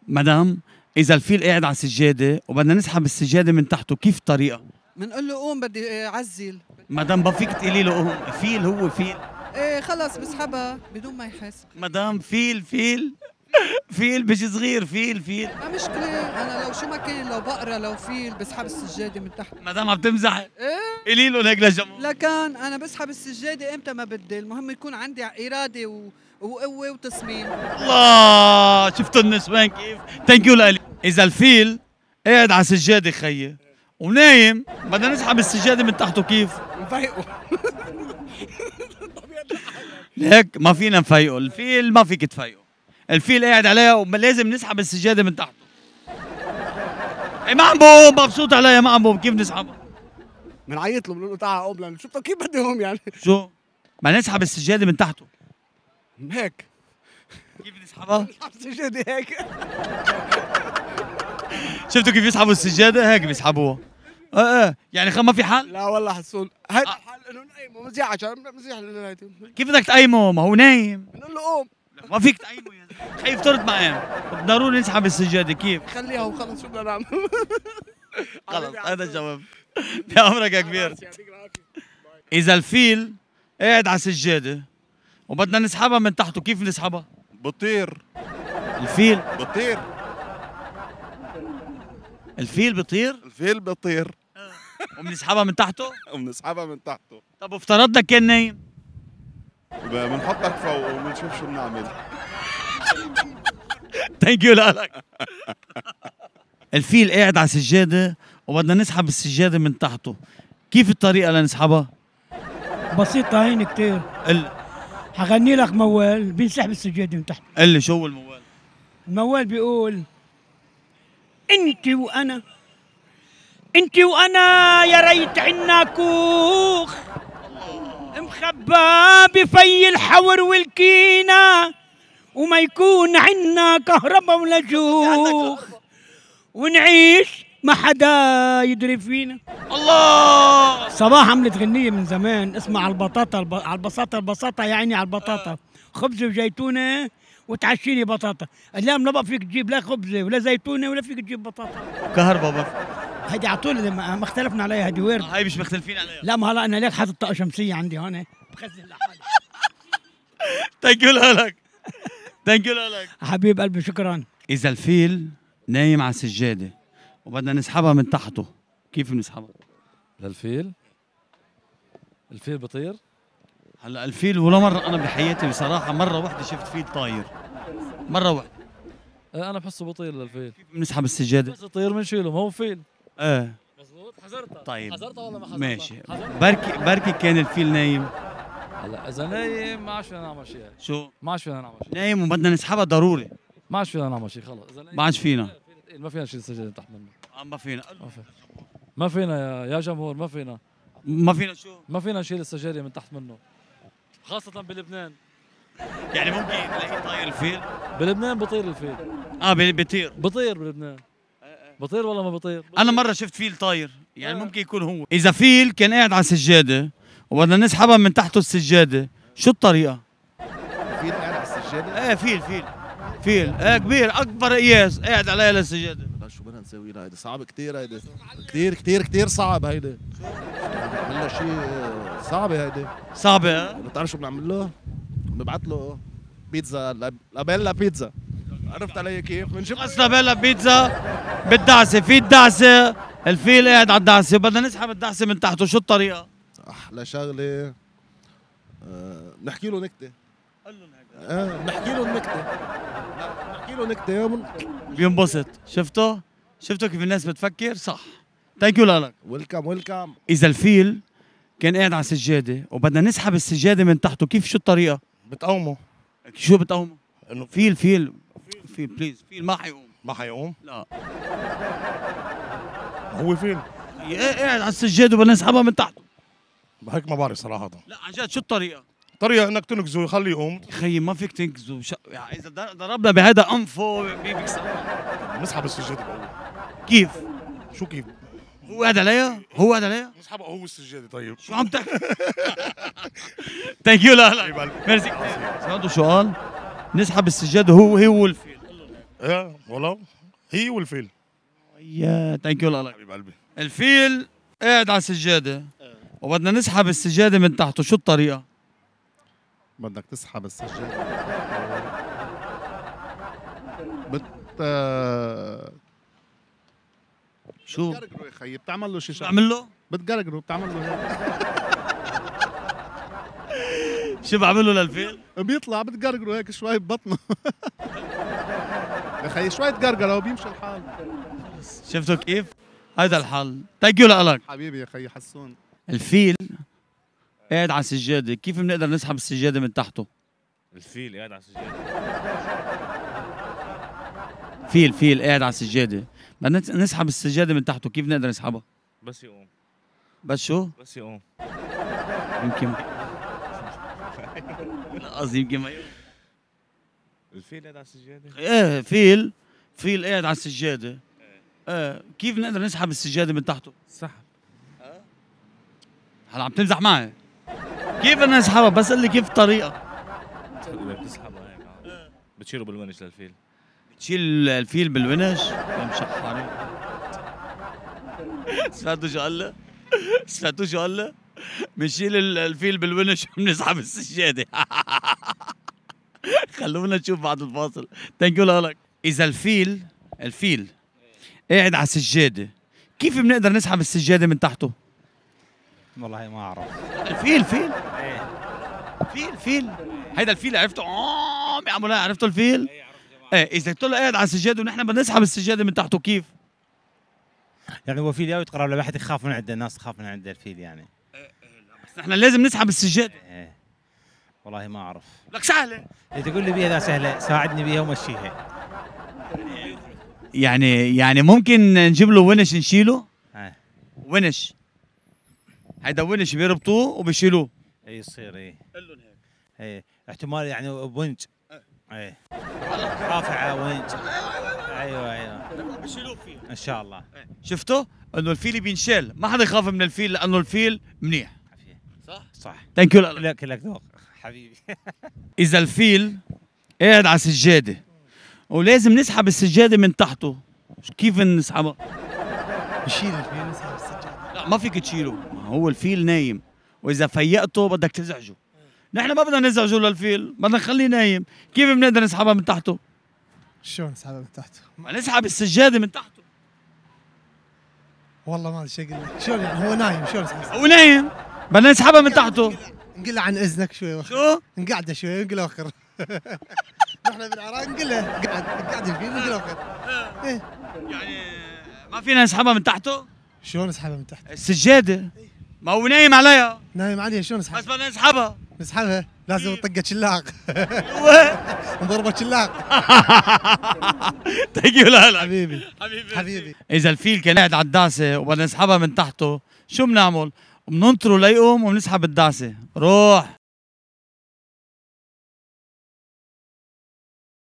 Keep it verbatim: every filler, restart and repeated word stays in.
مدام اذا الفيل قاعد على السجاده وبدنا نسحب السجاده من تحته كيف الطريقه؟ بنقول له قوم بدي اعزل. مدام ما فيك تقولي له قوم، فيل هو فيل. ايه خلص بسحبها بدون ما يحس. مدام فيل فيل فيل مش صغير، فيل فيل ما مشكلة، أنا لو شو ما كان، لو بقرة لو فيل بسحب السجادة من تحت. مدام عم تمزح؟ ايه قولي له هيك للجمهور. لكن أنا بسحب السجادة إمتى ما بدي، المهم يكون عندي إرادة و... وقوة وتصميم. الله شفتوا النسوان كيف؟ ثانك يو لإلي. إذا الفيل قاعد على سجادة خيي ونايم بدنا نسحب السجادة من تحته كيف؟ نفيقه. ليك ما فينا نفيقه، الفيل ما فيك تفيقه. الفيل قاعد عليها ولازم نسحب السجادة من تحته. اي ما عم بقوم، مبسوط عليها ما عم بقوم، كيف نسحبها؟ بنعيط له بنقول له تعال قوم لنا، شو كيف بدهم يعني؟ شو؟ بدنا نسحب السجادة من تحته. هيك كيف نسحبها؟ نسحب السجادة هيك. شفتوا كيف يسحبوا السجادة؟ هيك بيسحبوها. ايه ايه يعني خ ما في حل؟ لا والله حسون، هيدا الحل انه نقيمه مزيح عشان مزيح للنهاية. كيف بدك تقيمه؟ ما هو نايم. بنقول له قوم. ما فيك تقيمه يا زلمه، خي افترض معي ضروري نسحب السجاده كيف؟ خليها وخلص شو بدنا نعمل. خلص هذا الجواب. بأمرك يا كبير. إذا الفيل قاعد على سجادة وبدنا نسحبها من تحته كيف نسحبها؟ بطير. الفيل بطير. الفيل بيطير؟ الفيل بطير. وبنسحبها من تحته؟ وبنسحبها من تحته. طب وافترضنا كان نايم؟ بنحطك فوق وبنشوف شو بنعمل. ثانك يو لك. الفيل قاعد على سجادة وبدنا نسحب السجادة من تحته، كيف الطريقة لنسحبها؟ بسيطة هين كتير. قل حغني لك موال بينسحب السجادة من تحت. قل لي شو هو الموال؟ الموال بيقول انت وانا انت وانا يا ريت عنا كوخ مخبى بفي الحور والكينا وما يكون عنا كهرباء ولا جوخ ونعيش ما حدا يدري فينا. الله صباح عملت غنية من زمان اسمها على البطاطا الب... على البساطة البساطة يا عيني على البطاطا، خبزة وزيتونة وتعشيني بطاطا. اليوم ما بقى فيك تجيب لا خبزة ولا زيتونة ولا فيك تجيب بطاطا. كهرباء بس. هيدي على طول ما ما اختلفنا عليها، هيدي ويرد. هاي مش مختلفين عليها. لا ما هلا انا ليك حاطط طاقة شمسية عندي هون بخزن لحالي. ثانك يو لك. ثانك يو لك حبيب قلبي شكرا. إذا الفيل نايم على سجادة وبدنا نسحبها من تحته كيف بنسحبها؟ للفيل الفيل بطير. هلا الفيل ولا مرة أنا بحياتي بصراحة مرة واحدة شفت فيل طاير، مرة واحدة. ايه انا بحسه بطير للفيل. كيف بنسحب السجادة؟ بس يطير بنشيله، ما هو فيل. ايه مزبوط حذرتها. طيب حذرتها ولا ما حذرتها؟ ماشي. حذرتها. بركي بركي كان الفيل نايم. هلا اذا نايم ما عادش فينا نعمل شيء. شو؟ ما عادش فينا نعمل شيء. نايم وبدنا نسحبها ضروري. ما عادش فينا نعمل شيء خلص. اذا نايم ما عادش فينا. ما فينا نشيل السجاده تحت منه. ما فينا. ما فينا. ما فينا يا يا جمهور، ما فينا. ما فينا شو؟ ما فينا نشيل السجاده من تحت منه. خاصة بلبنان. يعني ممكن تلاقي طاير الفيل؟ بلبنان بطير الفيل. اه بيطير. بطير بلبنان. بطير ولا ما بطير؟ بطير. انا مرة شفت فيل طاير، يعني ممكن يكون هو. إذا فيل كان قاعد على سجادة وبدنا نسحبها من تحته السجادة، شو الطريقة؟ فيل قاعد على السجادة؟ ايه فيل فيل فيل ايه كبير اكبر قياس قاعد عليها للسجادة. لا شو بدنا نسوي لها؟ هيدي صعب كثير، هيدي كثير كثير كثير صعب هيدي. بنعمل لها شيء صعبة هيدي. صعبة ها؟ بتعرف شو بنعمل له؟ بنبعث له بيتزا، لابيلا بيتزا. عرفت علي كيف؟ بنجيب بس لابيلا بيتزا بالدعسة، في الدعسة، الفيل قاعد على الدعسة، بدنا نسحب الدعسة من تحته، شو الطريقة؟ أحلى شغلة أه بنحكي له نكتة. قول لهم هيك. اه بنحكي له النكتة. بنحكي له نكتة ومن... بينبسط، شفتوا؟ شفتوا كيف الناس بتفكر؟ صح. ثانك يو لك. ويلكم ويلكم. إذا الفيل كان قاعد على سجادة وبدنا نسحب السجادة من تحته، كيف شو الطريقة؟ بتقومه. شو بتقومه؟ انه فيل فيل فيل بليز، فيل ما حيقوم. ما حيقوم؟ لا. هو فيل. قاعد على السجادة وبدنا نسحبها من تحته. هيك ما بعرف صراحة. لا عن جد شو الطريقة؟ طريقة انك تنقزه ويخليه يقوم. خيي ما فيك تنقزه، ش... يعني إذا ضربنا بهذا أنفه بيكسر. نسحب السجادة بقوة. كيف؟ شو كيف؟ هو قاعد عليها؟ هو قاعد عليها؟ نسحبها هو السجادة. طيب شو عم تحكي؟ ثانك يو. لا لا ميرسي كثير. سمعتوا شو قال؟ نسحب السجادة هو هو الفيل. ايه والله هي والفيل. يا ثانك يو لك. حبيب قلبي. الفيل قاعد على السجاده وبدنا نسحب السجاده من تحته، شو الطريقه؟ بدك تسحب السجادة. بت آه، شو بتقرقروا يا خيي، بتعمل له شي شو شغله. بعمل له؟ بتقرقروا بتعمل له شو بعمل له للفيل؟ هيك بيطلع بتقرقروا هيك شوي ببطنه. يا خيي شوي تقرقره وبيمشي الحال. شفتوا كيف؟ هيدا الحل. ثانك يو لك. حبيبي يا خيي حسون. الفيل قاعد على السجاده، كيف بنقدر نسحب السجاده من تحته؟ الفيل قاعد على السجاده. فيل فيل قاعد على السجاده، بدنا نسحب السجاده من تحته، كيف نقدر نسحبها؟ بس يقوم. بس شو؟ بس يقوم. يمكن لا قصدي يمكن ما يقوم. الفيل قاعد على السجاده. ايه فيل فيل قاعد على السجاده. ايه كيف نقدر نسحب السجاده من تحته؟ سحب. هلا عم تمزح معي؟ كيف بدنا نسحبها؟ بس قل لي كيف الطريقه؟ بتسحبها هيك. آه. بتشيله بالونش للفيل. تشيل الفيل بالونش؟ يا مشحرين. سمعتوا شو قال لي؟ سمعتوا شو قال لي؟ بنشيل ال- الفيل بالونش وبنسحب السجاده. خلونا نشوف بعد الفاصل. ثانك يو لك. اذا الفيل الفيل قاعد على السجاده، كيف بنقدر نسحب السجاده من تحته؟ والله ما اعرف. الفيل فيل ايه فيل فيل هيدا الفيل عرفته؟ اه بيعملوا هيك، عرفتوا الفيل؟ ايه اذا قلت له قاعد على السجاده ونحن بدنا نسحب السجاده من تحته كيف؟ يعني هو فيل يتقرب لواحد يخاف من عنده، الناس تخاف من عنده الفيل يعني. بس نحن لازم نسحب السجاده. ايه والله ما اعرف. لك سهله. إذا تقول لي بيها ذا سهله ساعدني بيها ومشيها. يعني يعني ممكن نجيب له ونش نشيله؟ ايه ونش هيدا ونش بيربطوه وبيشيلوه. اي يصير ايه. قول لهم هيك. ايه احتمال يعني بونج. ايه رافعه ونج. ايوه ايوه بيشيلوه فيه. ان شاء الله. شفتوا؟ انه الفيل بينشال، ما حدا يخاف من الفيل لانه الفيل منيح. صح صح. ثانك يو لك. كلك كلك ذوق حبيبي. اذا الفيل قاعد على سجاده ولازم نسحب السجاده من تحته، كيف نسحبها؟ بشيل الفيل نسحب السجادة. لا ما فيك تشيله، ما هو الفيل نايم واذا فيقته بدك تزعجه. نحن ما بدنا نزعجه للفيل، بدنا نخليه نايم، كيف بنقدر نسحبها من تحته؟ شلون نسحبها من تحت؟ ما نسحب السجاده من تحته. والله ما ادري شو اقول لك، شلون يعني هو نايم شلون نسحبها؟ هو نايم بدنا نسحبها من تحته. نقول له عن اذنك شوي وخر. شو؟ نقعده شوي ونقول له وخر. نحن بالعراق نقول له قعد قعد الفيل نقول له وخر. ايه يعني ما فينا نسحبها من تحته؟ شلون نسحبها من تحت؟ السجاده ما هو نايم عليها، نايم عليها شلون بس نسحبها؟ بدنا نسحبها. نسحبها لازم نطقه شلاق. نضربه شلاق. تجي لا حبيبي حبيبي حبيبي. اذا الفيل كان قاعد على الداسه وبدنا نسحبها من تحته، شو بنعمل؟ بننطره ليقوم وبنسحب الداسه. روح